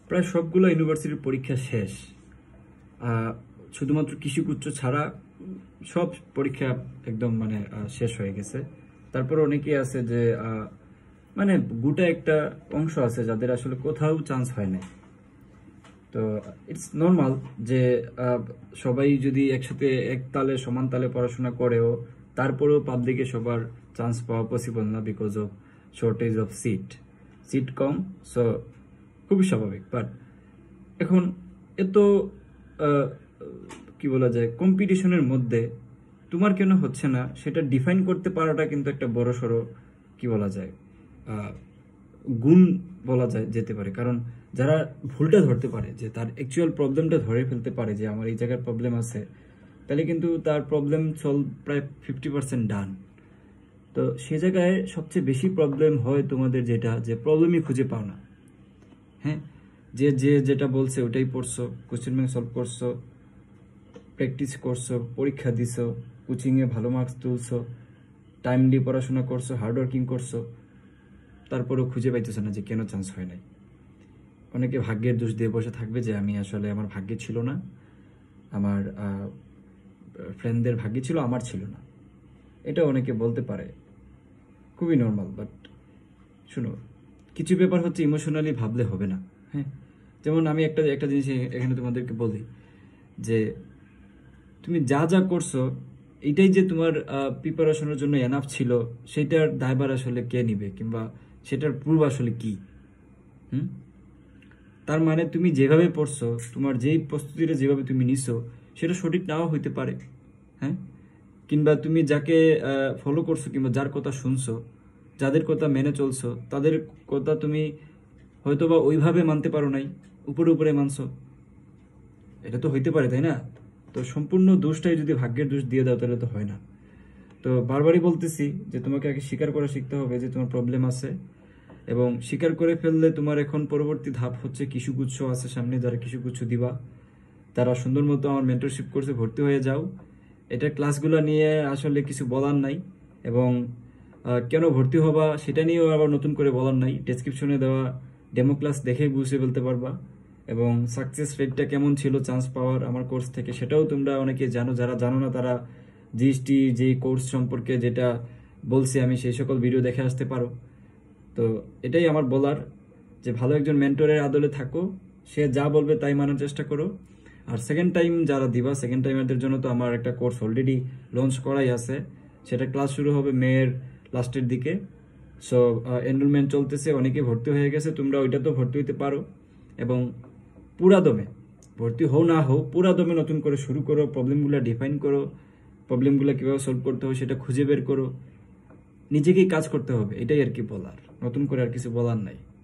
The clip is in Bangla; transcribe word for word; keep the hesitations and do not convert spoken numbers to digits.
প্রায় সবগুলো ইউনিভার্সিটির পরীক্ষা শেষ, শুধুমাত্র কৃষিগুচ্ছ ছাড়া সব পরীক্ষা একদম মানে শেষ হয়ে গেছে। তারপর অনেকেই আছে যে মানে গোটা একটা অংশ আছে যাদের আসলে কোথাও চান্স হয় না। তো ইটস নর্মাল যে সবাই যদি একসাথে এক তালে সমান তালে পড়াশোনা করেও তারপরেও পাবলিকে সবার চান্স পাওয়া পসিবল না, because of shortage of seat seat কম। সো খুবই স্বাভাবিক। বাট এখন এত কি বলা যায় কম্পিটিশনের মধ্যে তোমার কেন হচ্ছে না সেটা ডিফাইন করতে পারাটা কিন্তু একটা বড় সড়ো কি বলা যায় গুণ বলা যায় যেতে পারে। কারণ যারা ভুলটা ধরতে পারে, যে তার অ্যাকচুয়াল প্রবলেমটা ধরে ফেলতে পারে যে আমার এই জায়গার প্রবলেম আছে, তাহলে কিন্তু তার প্রবলেম সলভ প্রায় ফিফটি পার্সেন্ট ডান। তো সে জায়গায় সবচেয়ে বেশি প্রবলেম হয় তোমাদের যেটা, যে প্রবলেমই খুঁজে পাও না। হ্যাঁ, যে যে যেটা বলছে ওটাই পড়ছো, কোশ্চেন ব্যাংক সলভ করছো, প্র্যাকটিস করছো, পরীক্ষা দিছো, কোচিংয়ে ভালো মার্কস তুলছো, টাইমলি পড়াশোনা করছো, হার্ডওয়ার্কিং করছো, তারপরেও খুঁজে পাইতেছো না যে কেন চান্স হয় নাই। অনেকে ভাগ্যের দোষ দিয়ে বসে থাকবে যে আমি আসলে আমার ভাগ্যে ছিল না, আমার ফ্রেন্ডদের ভাগ্যে ছিল, আমার ছিল না। এটা অনেকে বলতে পারে, খুবই নর্মাল। বাট শুনো, কিছু ব্যাপার হচ্ছে ইমোশনালি ভাবলে হবে না। হ্যাঁ, যেমন আমি একটা একটা জিনিস এখানে তোমাদেরকে বলি যে তুমি যা যা করছো এটাই যে তোমার প্রিপারেশনের জন্য এনাফ ছিল, সেটার দায়ভার আসলে কে নিবে, কিংবা সেটার প্রুফ আসলে কি? হুম তার মানে তুমি যেভাবে পড়ছো, তোমার যেই প্রস্তুতিটা যেভাবে তুমি নিছো সেটা সঠিক নাও হইতে পারে। হ্যাঁ, কিংবা তুমি যাকে ফলো করছো কিংবা যার কথা শুনছো, যাদের কথা মেনে চলছো, তাদের কথা তুমি হয়তোবা ওইভাবে মানতে পারো নাই, উপরে উপরে মানছো। এটা তো হইতে পারে, তাই না? তো সম্পূর্ণ দোষটাই যদি ভাগ্যের দোষ দিয়ে দাও তাহলে তো হয় না। তো বারবারই বলতেছি যে তোমাকে আগে স্বীকার করা শিখতে হবে যে তোমার প্রবলেম আছে, এবং স্বীকার করে ফেললে তোমার এখন পরবর্তী ধাপ হচ্ছে কিশুগুচ্ছ আছে সামনে, যারা কিশুগুচ্ছ দিবা তারা সুন্দর মতো আমার মেন্টরশিপ কোর্সে ভর্তি হয়ে যাও। এটা ক্লাসগুলো নিয়ে আসলে কিছু বলার নাই, এবং কেন ভর্তি হবা সেটা নিয়েও আবার নতুন করে বলার নাই। ডেসক্রিপশনে দেওয়া ডেমো ক্লাস দেখেই বুঝে ফেলতে পারবা, এবং সাকসেস রেটটা কেমন ছিল চান্স পাওয়ার আমার কোর্স থেকে সেটাও তোমরা অনেকে জানো। যারা জানো না তারা জিএসটি যে কোর্স সম্পর্কে যেটা বলছি আমি, সেই সকল ভিডিও দেখে আসতে পারো। তো এটাই আমার বলার, যে ভালো একজন মেন্টরের আদলে থাকো, সে যা বলবে তাই মানার চেষ্টা করো। আর সেকেন্ড টাইম যারা দিবা, সেকেন্ড টাইমারদের জন্য তো আমার একটা কোর্স অলরেডি লঞ্চ করাই আছে, সেটা ক্লাস শুরু হবে মেয়ের লাস্টের দিকে। সো এনরোলমেন্ট চলতেছে, অনেকে ভর্তি হয়ে গেছে, তোমরা ওইটাতেও ভর্তি হইতে পারো। এবং পুরা দমে ভর্তি হও না হও, পুরা দমে নতুন করে শুরু করো, প্রবলেমগুলো ডিফাইন করো, প্রবলেমগুলো কীভাবে সলভ করতে হবে সেটা খুঁজে বের করো, নিজেকেই কাজ করতে হবে। এটাই আর কি বলার, নতুন করে আর কিছু বলার নাই।